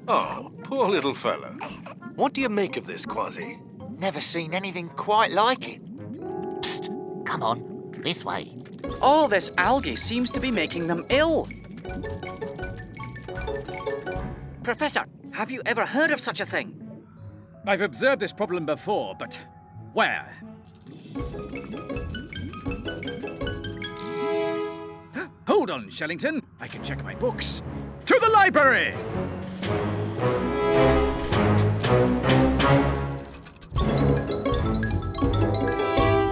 Oh, poor little fella. What do you make of this, Kwazii? Never seen anything quite like it. Psst, come on, this way. All this algae seems to be making them ill. Professor, have you ever heard of such a thing? I've observed this problem before, but where? Hold on, Shellington. I can check my books. To the library!